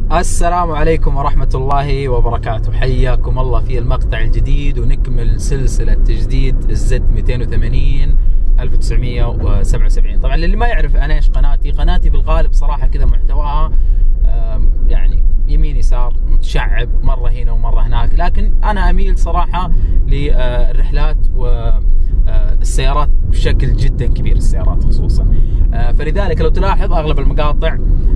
السلام عليكم ورحمة الله وبركاته، حياكم الله في المقطع الجديد ونكمل سلسلة تجديد الزد 280 1977. طبعا للي ما يعرف أنا إيش قناتي بالغالب صراحة كذا محتواها يعني يمين يسار متشعب، مرة هنا ومرة هناك، لكن أنا أميل صراحة للرحلات والسيارات بشكل جدا كبير، السيارات خصوصا. فلذلك لو تلاحظ أغلب المقاطع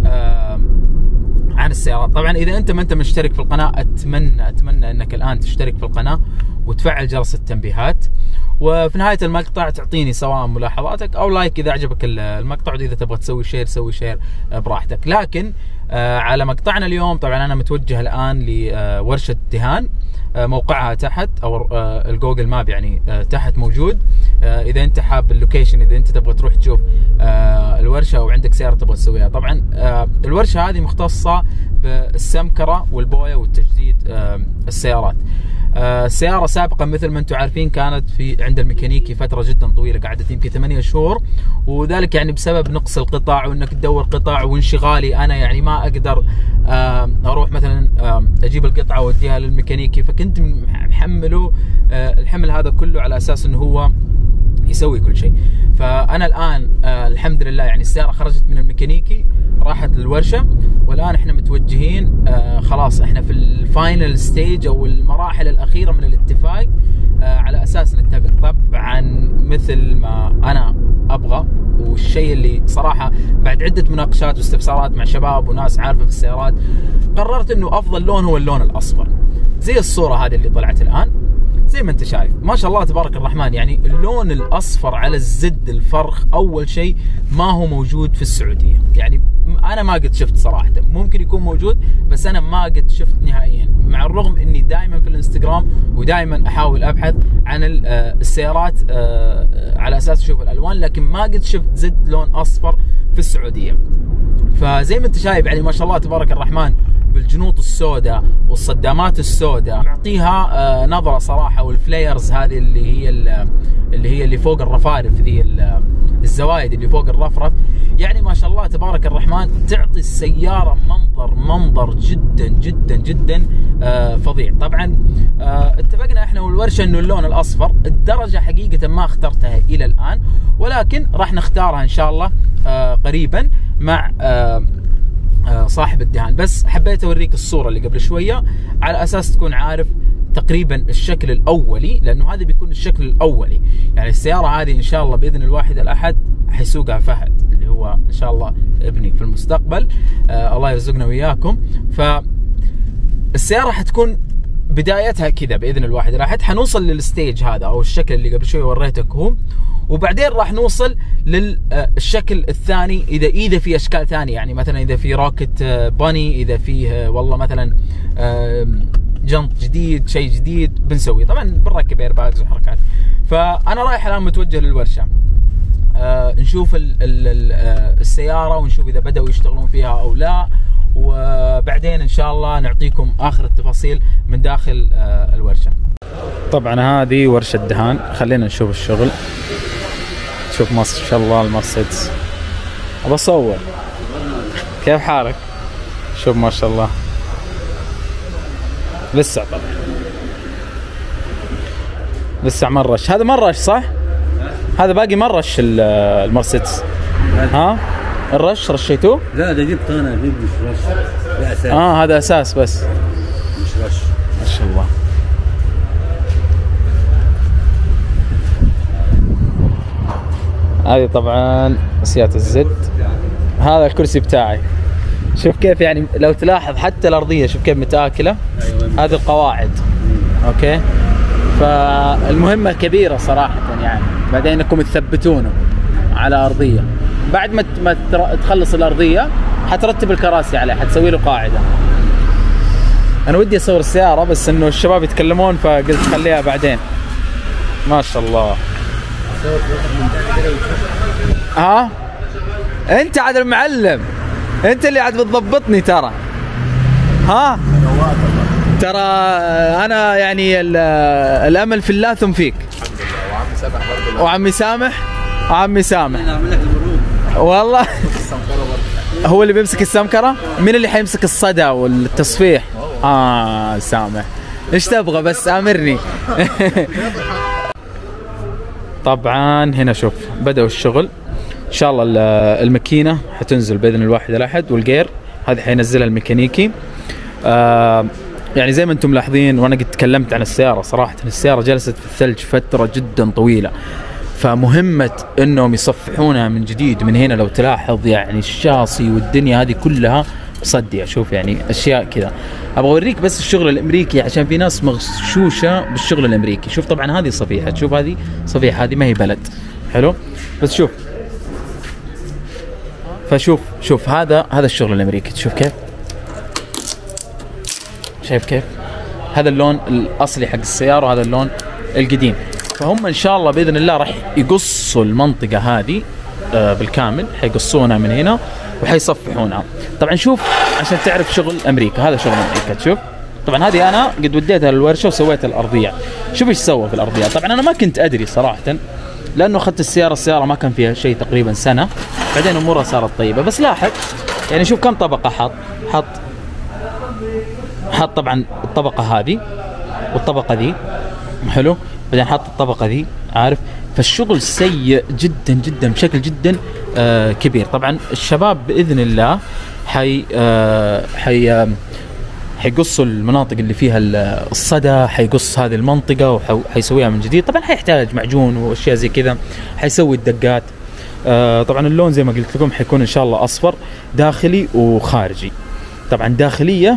عن السيارات. طبعا اذا انت ما انت مشترك في القناه اتمنى انك الان تشترك في القناه وتفعل جرس التنبيهات، وفي نهايه المقطع تعطيني سواء ملاحظاتك او لايك اذا عجبك المقطع، واذا تبغى تسوي شير سوي شير براحتك. لكن على مقطعنا اليوم طبعا انا متوجه الان لورشه دهان، موقعها تحت او الجوجل ماب يعني تحت موجود. اذا انت حاب اللوكيشن، اذا انت تبغى تروح تشوف الورشه او عندك سياره تبغى تسويها. طبعا الورشه هذه مختصه بالسمكره والبويه والتجديد السيارات. السياره سابقا مثل ما انتم عارفين كانت عند الميكانيكي فتره جدا طويله، قعدت يمكن 8 شهور، وذلك يعني بسبب نقص القطع وانك تدور قطع وانشغالي انا يعني ما اقدر اروح مثلا اجيب القطعه واوديها للميكانيكي، فكنت محمله الحمل هذا كله على اساس انه هو يسوي كل شيء. فانا الان الحمد لله يعني السياره خرجت من الميكانيكي راحت للورشه، والان احنا متوجهين خلاص احنا في الفاينل ستيج او المراحل الاخيره من الاتفاق على اساس نتفق طبعا مثل ما انا ابغى. والشيء اللي صراحه بعد عده مناقشات واستفسارات مع شباب وناس عارفه في السيارات، قررت انه افضل لون هو اللون الاصفر، زي الصوره هذه اللي طلعت الان زي ما انت شايف ما شاء الله تبارك الرحمن. يعني اللون الاصفر على الزد الفرخ اول شيء ما هو موجود في السعوديه، يعني انا ما قد شفت صراحه، ممكن يكون موجود بس انا ما قد شفت نهائيا، مع الرغم اني دائما في الانستغرام ودائما احاول ابحث عن السيارات على اساس اشوف الالوان، لكن ما قد شفت زد لون اصفر في السعوديه. فزي ما انت شايف يعني ما شاء الله تبارك الرحمن بالجنوط السوداء والصدامات السوداء، معطيها نظره صراحه، والفلايرز هذه اللي فوق الرفارف، ذي الزوايد اللي فوق الرفرف، يعني ما شاء الله تبارك الرحمن تعطي السياره منظر جدا جدا جدا فظيع. طبعا اتفقنا احنا والورشه انه اللون الاصفر، الدرجه حقيقه ما اخترتها الى الان، ولكن راح نختارها ان شاء الله قريبا مع صاحب الدهان. بس حبيت اوريك الصوره اللي قبل شويه على اساس تكون عارف تقريبا الشكل الاولي، لانه هذا بيكون الشكل الاولي. يعني السياره هذه ان شاء الله باذن الواحد الاحد حيسوقها فهد اللي هو ان شاء الله ابني في المستقبل، الله يرزقنا وياكم. فالسياره حتكون بدايتها كذا باذن الواحد الاحد، حنوصل للستيج هذا او الشكل اللي قبل شويه وريتك هو، وبعدين راح نوصل للشكل الثاني اذا في اشكال ثانيه، يعني مثلا اذا في روكت باني، اذا فيه والله مثلا جنط جديد شيء جديد بنسويه، طبعا بنركب ايرباجز وحركات. فانا رايح الان متوجه للورشه نشوف السياره ونشوف اذا بداوا يشتغلون فيها او لا، وبعدين ان شاء الله نعطيكم اخر التفاصيل من داخل الورشه. طبعا هذه ورشه دهان، خلينا نشوف الشغل. شوف ما شاء الله المرسيدس، ابى اصور. كيف حالك؟ شوف ما شاء الله لسه، طبعا لسه مرش، هذا مرش صح؟ هذا باقي مرش المرسيدس. ها الرش رشيتوه؟ لا ده جبت انا، مش رش، ده اساس. هذا اساس بس مش رش. ما شاء الله. هذه طبعا سيارة الزد، هذا الكرسي بتاعي. شوف كيف يعني لو تلاحظ حتى الارضيه شوف كيف متآكله. هذه القواعد. اوكي، فالمهمه كبيره صراحه، يعني بعدين انكم تثبتونه على ارضيه، بعد ما تخلص الارضيه حترتب الكراسي عليه، حتسوي له قاعده. انا ودي اصور السياره بس انه الشباب يتكلمون فقلت خليها بعدين. ما شاء الله. انت عاد المعلم، انت اللي عاد بتضبطني ترى. ترى انا يعني الامل في الله ثم فيك. وعمي سامح. وعمي سامح. والله هو اللي بيمسك السمكرة؟ مين اللي حيمسك الصدى والتصفيح؟ سامح، ايش تبغى بس امرني. طبعا هنا شوف بدأوا الشغل ان شاء الله. الماكينة حتنزل باذن الواحد الاحد، والجير هذه حينزلها الميكانيكي. يعني زي ما انتم ملاحظين، وانا قد تكلمت عن السيارة، صراحة السيارة جلست في الثلج فترة جدا طويلة، فمهمة انهم يصفحونها من جديد من هنا. لو تلاحظ يعني الشاصي والدنيا هذه كلها مصدية، شوف يعني اشياء كذا. ابغى اوريك بس الشغل الامريكي عشان في ناس مغشوشة بالشغل الامريكي. شوف طبعا هذه صفيحة، تشوف هذه صفيحة، هذه ما هي بلد، حلو؟ بس شوف، فشوف هذا الشغل الامريكي، تشوف كيف؟ شايف كيف؟ هذا اللون الاصلي حق السيارة وهذا اللون القديم. فهم ان شاء الله باذن الله راح يقصوا المنطقه هذه بالكامل، حيقصونها من هنا وحيصفحونها. طبعا شوف عشان تعرف شغل امريكا، هذا شغل امريكا. تشوف طبعا هذه انا قد وديتها للورشه وسويت الارضيه. شوف ايش سوى في الارضيه. طبعا انا ما كنت ادري صراحه، لانه اخذت السياره ما كان فيها شيء تقريبا سنه، بعدين امورها صارت طيبه. بس لاحظ يعني شوف كم طبقه حط طبعا الطبقه هذه والطبقه ذي، حلو، بعدين حط الطبقة ذي، عارف؟ فالشغل سيء جدا جدا بشكل جدا كبير. طبعا الشباب بإذن الله حيقصوا المناطق اللي فيها الصدى، حيقص هذه المنطقة وحيسويها من جديد. طبعا حيحتاج معجون واشياء زي كذا، حيسوي الدقات. طبعا اللون زي ما قلت لكم حيكون ان شاء الله اصفر داخلي وخارجي. طبعا داخلية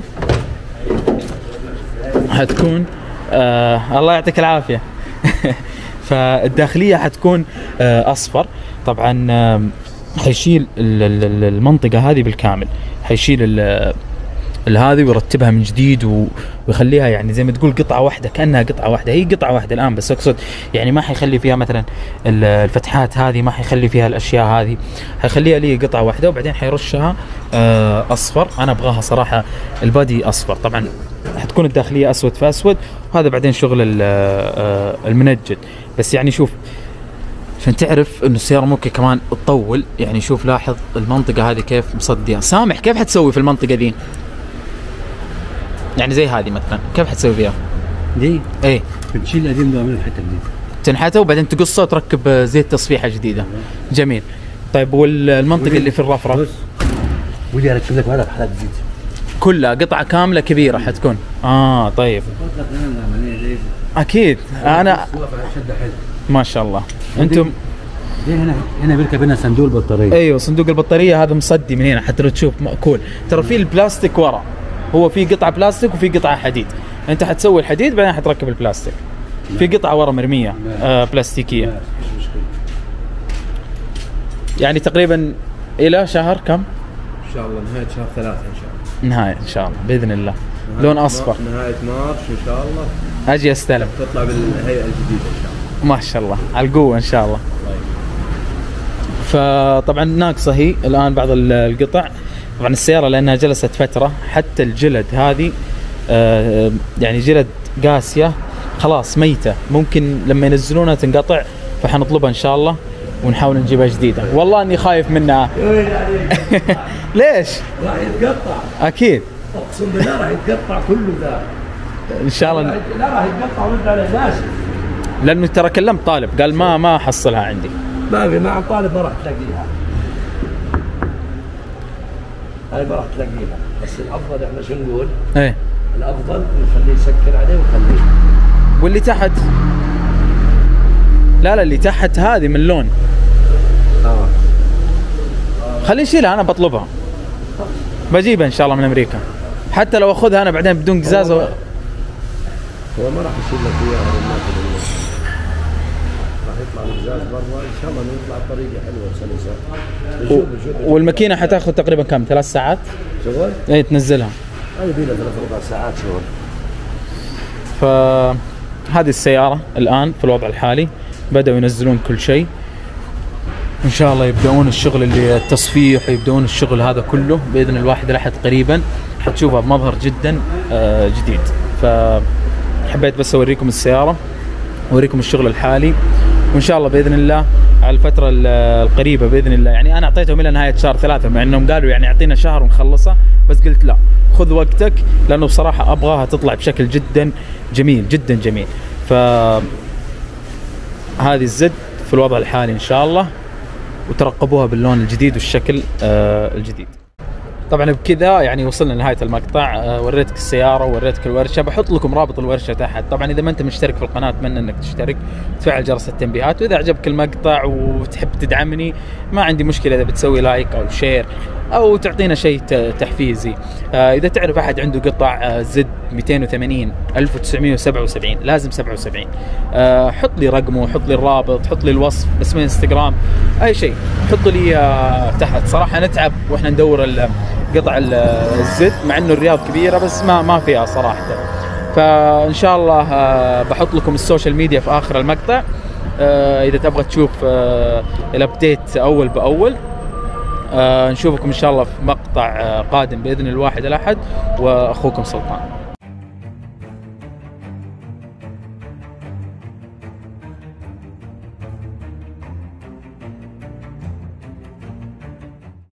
حتكون الله يعطيك العافية. فالداخلية حتكون أصفر. طبعا حيشيل المنطقة هذه بالكامل، حيشيل هذه ويرتبها من جديد ويخليها يعني زي ما تقول قطعة واحدة، كأنها قطعة واحدة. هي قطعة واحدة الآن، بس أقصد يعني ما حيخلي فيها مثلا الفتحات هذه، ما حيخلي فيها الأشياء هذه، حيخليها لي قطعة واحدة وبعدين حيرشها أصفر. أنا أبغاها صراحة البادي أصفر. طبعا حتكون الداخلية أسود في أسود، وهذا بعدين شغل المنجد. بس يعني شوف عشان تعرف إنه السيارة ممكن كمان تطول. يعني شوف لاحظ المنطقة هذه كيف مصدية. سامح كيف حتسوي في المنطقة دي؟ يعني زي هذه مثلا كيف حتسوي فيها؟ دي ايه بتشيل القديم ده من الحته الجديده، تنحته وبعدين تقصه وتركب زيت تصفيحه جديده. جميل. طيب والمنطقه اللي في الرفرف ودي اركب لك بعدها بحالات جديده كلها قطعه كامله كبيره حتكون. طيب اكيد. انا ما شاء الله انتم هنا بيركب هنا صندوق البطاريه. ايوه صندوق البطاريه هذا مصدي من هنا حتى لو تشوف مأكول. ترى في البلاستيك ورا، هو في قطعه بلاستيك وفي قطعه حديد. انت حتسوي الحديد بعدين حتركب البلاستيك. في قطعه ورا مرميه بلاستيكيه. يعني تقريبا الى شهر كم؟ ان شاء الله نهايه شهر 3 ان شاء الله. نهايه ان شاء الله باذن الله. لون اصفر. نهايه مارس ان شاء الله اجي استلم. تطلع بالهيئه الجديده ان شاء الله. ما شاء الله على القوه ان شاء الله. فطبعا ناقصه هي الان بعض القطع. طبعا السياره لانها جلست فتره، حتى الجلد هذه يعني جلد قاسيه خلاص ميته، ممكن لما ينزلونها تنقطع، فحنطلبها ان شاء الله ونحاول نجيبها جديده. والله اني خايف منها. ليش؟ راح يتقطع اكيد، اقسم بالله راح يتقطع كله ذا ان شاء الله. لا راح يتقطع ورد على ناس، لانه ترى كلمت طالب قال ما احصلها عندي. ما في مع طالب ما راح تلاقيها، هاي ما راح تلاقيها. بس الافضل احنا شو نقول؟ ايه الافضل نخليه يسكر عليه ونخليه. واللي تحت لا اللي تحت هذه من لون خليه يشيلها، انا بطلبها بجيبها ان شاء الله من امريكا، حتى لو اخذها انا بعدين بدون قزاز. هو ما راح يشيل لك اياها، راح يطلع القزاز برا ان شاء الله نطلع بطريقه حلوه وسلسه. والماكينه حتاخذ تقريبا كم؟ 3 ساعات شغل؟ ايه تنزلها. هذه بينا 3-4 ساعات شغل. فهذه السياره الان في الوضع الحالي بدأوا ينزلون كل شيء. ان شاء الله يبدأون الشغل اللي التصفيح، يبدأون الشغل هذا كله باذن الواحد الاحد قريبا حتشوفها بمظهر جدا جديد. فحبيت بس اوريكم السياره، اوريكم الشغل الحالي، وان شاء الله باذن الله على الفتره القريبه باذن الله. يعني انا اعطيتهم الى نهايه شهر 3 مع انهم قالوا يعني اعطينا شهر ونخلصها، بس قلت لا خذ وقتك لانه بصراحه ابغاها تطلع بشكل جدا جميل جدا جميل. ف هذه الزد في الوضع الحالي ان شاء الله، وترقبوها باللون الجديد والشكل الجديد. طبعا بكذا يعني وصلنا لنهايه المقطع. وريتك السياره ووريتك الورشه، بحط لكم رابط الورشه تحت. طبعا اذا ما انت مشترك في القناه اتمنى انك تشترك وتفعل جرس التنبيهات، واذا عجبك المقطع وتحب تدعمني ما عندي مشكله اذا بتسوي لايك او شير او تعطينا شيء تحفيزي. اذا تعرف احد عنده قطع زد 280 1977 لازم 77، حط لي رقمه، حط لي الرابط، حط لي الوصف، اسمه انستغرام، اي شيء حطوا لي تحت. صراحه نتعب واحنا ندور قطع الزد مع انه الرياض كبيره بس ما فيها صراحه. فان شاء الله بحط لكم السوشيال ميديا في اخر المقطع اذا تبغى تشوف الابديت اول باول. نشوفكم ان شاء الله في مقطع قادم باذن الواحد الاحد، واخوكم سلطان.